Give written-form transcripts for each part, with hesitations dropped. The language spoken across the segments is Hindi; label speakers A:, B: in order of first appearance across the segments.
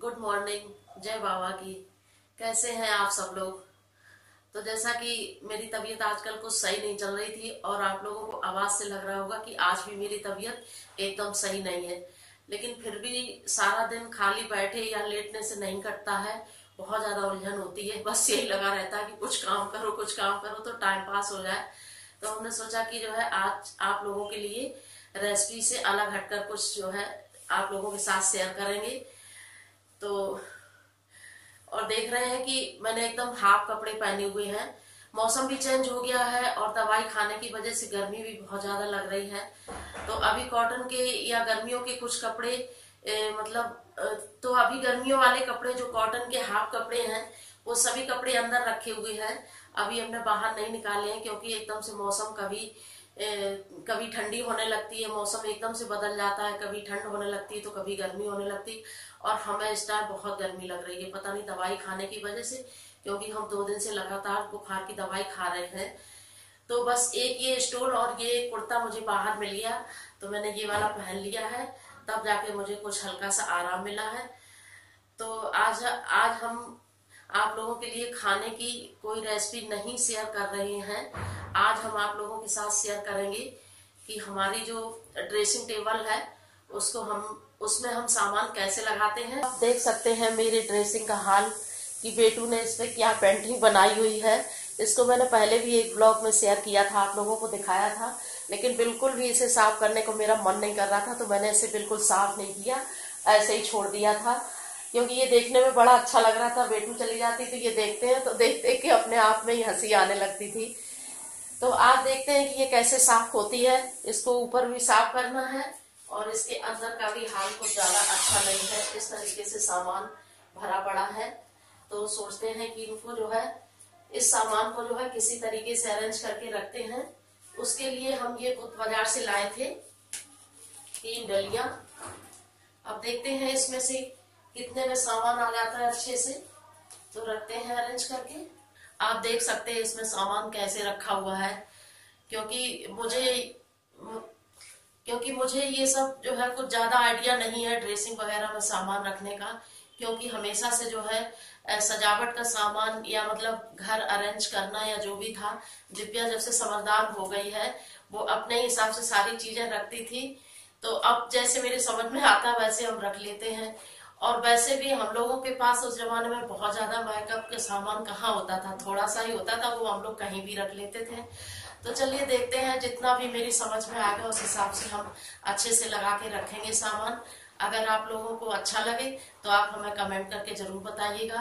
A: Good morning. जय बाबा की। कैसे हैं आप सब लोग। तो जैसा कि मेरी तबीयत आजकल कुछ सही नहीं चल रही थी और आप लोगों को आवाज से लग रहा होगा कि आज भी मेरी तबीयत एकदम सही नहीं है, लेकिन फिर भी सारा दिन खाली बैठे या लेटने से नहीं कटता है। बहुत ज्यादा उलझन होती है, बस यही लगा रहता है कि कुछ काम करो कुछ काम करो तो टाइम पास हो जाए। तो हमने सोचा कि जो है आज आप लोगों के लिए रेसिपी से अलग हटकर कुछ जो है आप लोगों के साथ शेयर करेंगे। तो और देख रहे हैं कि मैंने एकदम हाफ कपड़े पहने हुए हैं। मौसम भी चेंज हो गया है और दवाई खाने की वजह से गर्मी भी बहुत ज्यादा लग रही है। तो अभी कॉटन के या गर्मियों के कुछ कपड़े तो अभी गर्मियों वाले कपड़े जो कॉटन के हाफ कपड़े हैं वो सभी कपड़े अंदर रखे हुए हैं। अभी हमने बाहर नहीं निकाले हैं क्योंकि एकदम से मौसम कभी ठंडी होने लगती है, मौसम एकदम से बदल जाता है, कभी ठंड होने लगती है तो कभी गर्मी होने लगती है। और हमें इस टाइम बहुत गर्मी लग रही है, पता नहीं दवाई खाने की वजह से, क्योंकि हम 2 दिन से लगातार बुखार की दवाई खा रहे हैं। तो बस एक ये स्टोल और ये कुर्ता मुझे बाहर मिल गया तो मैंने ये वाला पहन लिया है, तब जाके मुझे कुछ हल्का सा आराम मिला है। तो आज हम आप लोगों के लिए खाने की कोई रेसिपी नहीं शेयर कर रहे हैं। आज हम आप लोगों के साथ शेयर करेंगे कि हमारी जो ड्रेसिंग टेबल है उसमें हम सामान कैसे लगाते हैं। आप देख सकते हैं मेरी ड्रेसिंग का हाल कि बेटू ने इस पे क्या पेंटिंग बनाई हुई है। इसको मैंने पहले भी एक ब्लॉग में शेयर किया था, आप लोगों को दिखाया था, लेकिन बिल्कुल भी इसे साफ करने को मेरा मन नहीं कर रहा था तो मैंने इसे बिल्कुल साफ नहीं किया, ऐसे ही छोड़ दिया था क्योंकि ये देखने में बड़ा अच्छा लग रहा था। बेटू चली जाती तो ये देखते हैं तो देखते कि अपने आप में ही हंसी आने लगती थी। तो आज देखते हैं कि ये कैसे साफ होती है। इसको ऊपर भी साफ करना है और इसके अंदर का भी हाल कुछ ज्यादा अच्छा नहीं है, इस तरीके से सामान भरा पड़ा है। तो सोचते हैं कि इनको जो है इस सामान को जो है किसी तरीके से अरेंज करके रखते हैं। उसके लिए हम ये बाजार से लाए थे 3 डलियां। अब देखते हैं इसमें से कितने में सामान आ जाता है अच्छे से, तो रखते हैं अरेंज करके। आप देख सकते हैं इसमें सामान कैसे रखा हुआ है, क्योंकि मुझे ये सब जो है कुछ ज्यादा आइडिया नहीं है ड्रेसिंग वगैरह में सामान रखने का, क्योंकि हमेशा से जो है सजावट का सामान या मतलब घर अरेंज करना या जो भी था, दिव्या जब से समझदार हो गई है वो अपने हिसाब से सारी चीजें रखती थी। तो अब जैसे मेरे समझ में आता है वैसे हम रख लेते हैं। और वैसे भी हम लोगों के पास उस जमाने में बहुत ज्यादा मेकअप के सामान कहाँ होता था, थोड़ा सा ही होता था, वो हम लोग कहीं भी रख लेते थे। तो चलिए देखते हैं, जितना भी मेरी समझ में आ गया उस हिसाब से हम अच्छे से लगा के रखेंगे सामान। अगर आप लोगों को अच्छा लगे तो आप हमें कमेंट करके जरूर बताइएगा।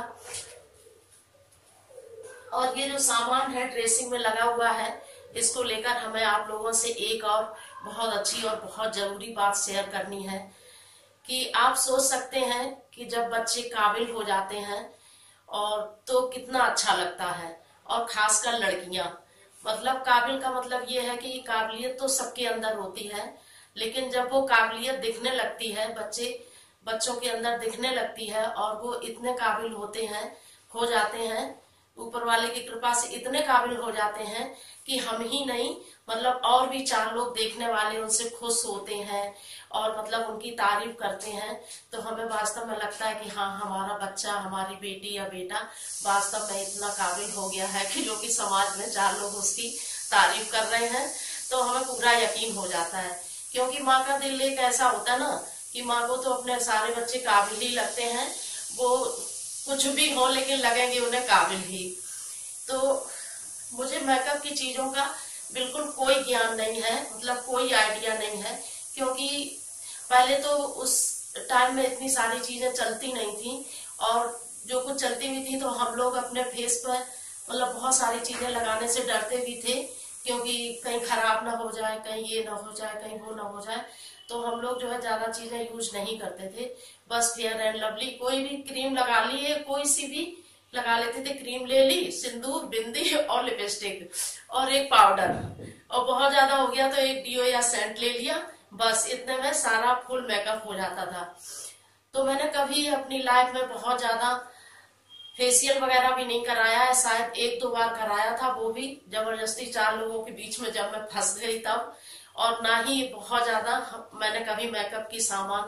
A: और ये जो सामान है ड्रेसिंग में लगा हुआ है, इसको लेकर हमें आप लोगों से एक और बहुत अच्छी और बहुत जरूरी बात शेयर करनी है कि आप सोच सकते हैं कि जब बच्चे काबिल हो जाते हैं और तो कितना अच्छा लगता है, और खासकर लड़कियां। मतलब काबिल का मतलब ये है कि काबिलियत तो सबके अंदर होती है, लेकिन जब वो काबिलियत दिखने लगती है, बच्चों के अंदर दिखने लगती है और वो इतने काबिल हो जाते हैं, ऊपर वाले की कृपा से इतने काबिल हो जाते हैं कि हम ही नहीं मतलब और भी 4 लोग देखने वाले उनसे खुश होते हैं और मतलब उनकी तारीफ करते हैं। तो हमें वास्तव में लगता है कि हाँ, हमारा बच्चा, हमारी बेटी या बेटा वास्तव में इतना काबिल हो गया है कि जो कि समाज में 4 लोग उसकी तारीफ कर रहे हैं, तो हमें पूरा यकीन हो जाता है। क्योंकि माँ का दिल एक ऐसा होता है ना कि माँ को तो अपने सारे बच्चे काबिल ही लगते हैं, वो कुछ भी हो लेकिन लगेंगे उन्हें काबिल ही। तो मुझे मेकअप की चीजों का बिल्कुल कोई ज्ञान नहीं है, मतलब कोई आइडिया नहीं है, क्योंकि पहले तो उस टाइम में इतनी सारी चीजें चलती नहीं थी, और जो कुछ चलती हुई थी तो हम लोग अपने फेस पर मतलब बहुत सारी चीजें लगाने से डरते भी थे, क्योंकि कहीं खराब ना हो जाए, कहीं ये ना हो जाए, कहीं वो ना हो जाए। तो हम लोग जो है ज्यादा चीजें यूज नहीं करते थे, बस फेयर एंड लवली कोई भी क्रीम लगा ली है, कोई सी भी लगा लेते थे, क्रीम ले ली, सिंदूर, बिंदी और लिपस्टिक और एक पाउडर, और बहुत ज्यादा हो गया तो एक डिओ या सेंट ले लिया, बस इतने में सारा फुल मेकअप हो जाता था। तो मैंने कभी अपनी लाइफ में बहुत ज्यादा फेशियल वगैरह भी नहीं कराया है, शायद 1-2 बार कराया था, वो भी जबरदस्ती 4 लोगों के बीच में जब मैं फंस गई तब। और ना ही बहुत ज्यादा मैंने कभी मेकअप की सामान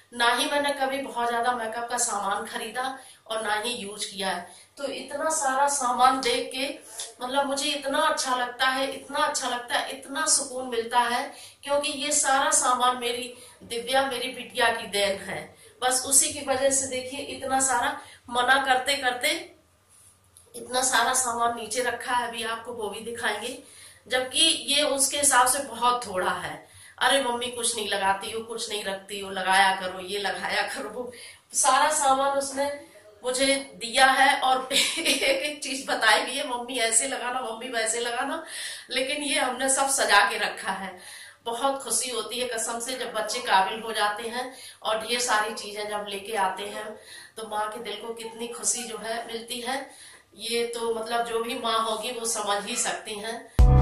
A: ना ही मैंने कभी बहुत ज्यादा मेकअप का सामान खरीदा और ना ही यूज किया है। तो इतना सारा सामान देख के मतलब मुझे इतना अच्छा लगता है, इतना अच्छा लगता है, इतना सुकून मिलता है, क्योंकि ये सारा सामान मेरी दिव्या, मेरी बिटिया की देन है। बस उसी की वजह से देखिए इतना सारा, मना करते करते इतना सारा सामान नीचे रखा है, अभी आपको वो भी दिखाएंगे, जबकि ये उसके हिसाब से बहुत थोड़ा है। अरे मम्मी कुछ नहीं लगाती हो, कुछ नहीं रखती हो, लगाया करो, ये लगाया करो, वो सारा सामान उसने मुझे दिया है। और एक एक चीज बताई भी है, मम्मी ऐसे लगाना, मम्मी वैसे लगाना, लेकिन ये हमने सब सजा के रखा है। बहुत खुशी होती है कसम से जब बच्चे काबिल हो जाते हैं और ढेर सारी चीजें जब लेके आते हैं, तो माँ के दिल को कितनी खुशी जो है मिलती है, ये तो मतलब जो भी माँ होगी वो समझ ही सकती हैं।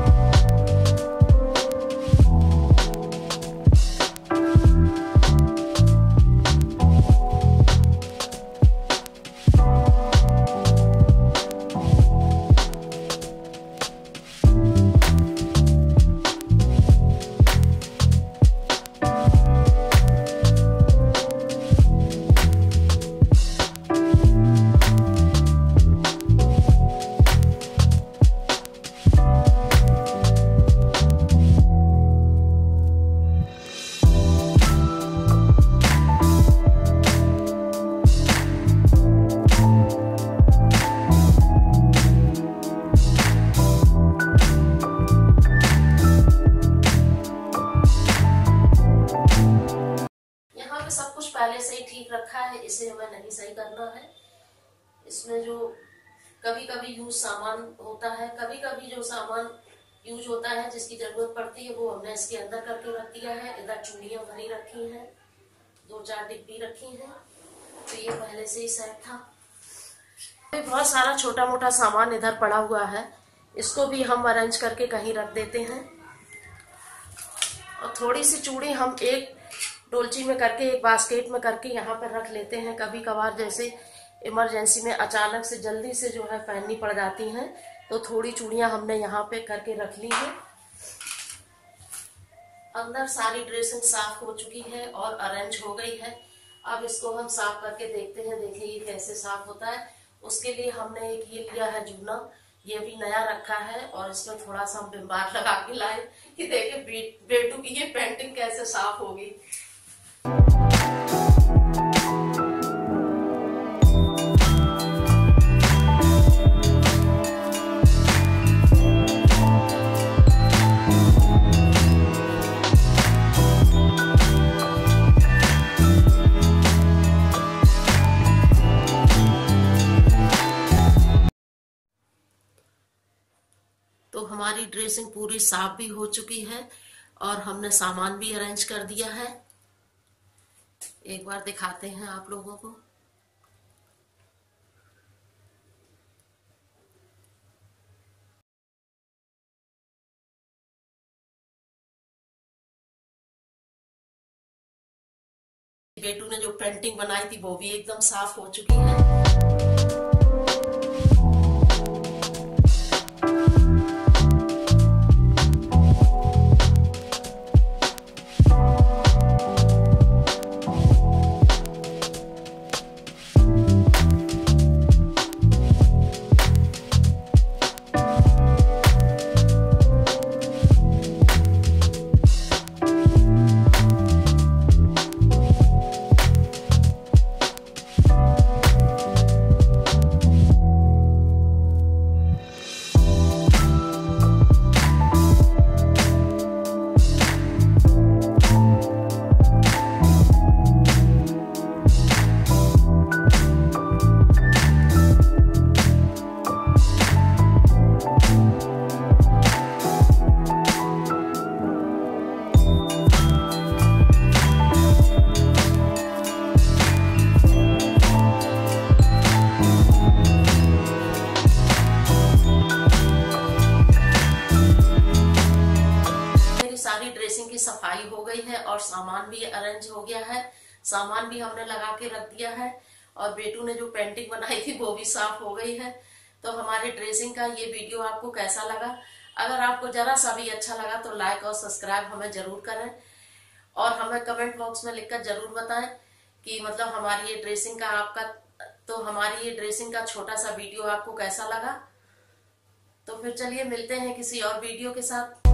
A: सब कुछ पहले से ही ठीक रखा है, इसे हमें नहीं सही करना है। इसमें जो कभी कभी यूज सामान होता है, कभी कभी जो सामान यूज होता है जिसकी जरूरत पड़ती है वो हमने इसके अंदर करके रख दिया है। इधर चूड़ियां भरी रखी हैं, 2-4 डिब्बी रखी हैं, तो ये पहले से ही सेट था। बहुत सारा छोटा मोटा सामान इधर पड़ा हुआ है, इसको भी हम अरेंज करके कहीं रख देते हैं। और थोड़ी सी चूड़ी हम एक डोलची में करके, एक बास्केट में करके यहाँ पर रख लेते हैं। कभी कभार जैसे इमरजेंसी में अचानक से जल्दी से जो है पहननी पड़ जाती हैं, तो थोड़ी चूड़ियां हमने यहाँ पे करके रख ली है। अंदर सारी ड्रेसिंग साफ हो चुकी है और अरेंज हो गई है। अब इसको हम साफ करके देखते हैं, देखिए ये कैसे साफ होता है। उसके लिए हमने एक ये लिया है जूना, ये भी नया रखा है, और इसमें थोड़ा सा हम विम बार लगा के लाए कि देखिए बेटू की ये पेंटिंग कैसे साफ होगी। तो हमारी ड्रेसिंग पूरी साफ भी हो चुकी है और हमने सामान भी अरेंज कर दिया है। एक बार दिखाते हैं आप लोगों को। बेटू ने जो पेंटिंग बनाई थी वो भी एकदम साफ हो चुकी है। की सफाई हो गई है और सामान भी अरेंज हो गया है, सामान भी हमने लगा के रख दिया है और बेटू ने जो पेंटिंग बनाई थी वो भी साफ हो गई है। तो हमारे ड्रेसिंग का ये वीडियो आपको कैसा लगा? अगर आपको जरा सा भी अच्छा लगा तो लाइक और सब्सक्राइब हमें जरूर करें और हमें कमेंट बॉक्स में लिखकर जरूर बताएं कि मतलब हमारी ये ड्रेसिंग का आपका, तो हमारी ये ड्रेसिंग का छोटा सा वीडियो आपको कैसा लगा। तो फिर चलिए मिलते हैं किसी और वीडियो के साथ।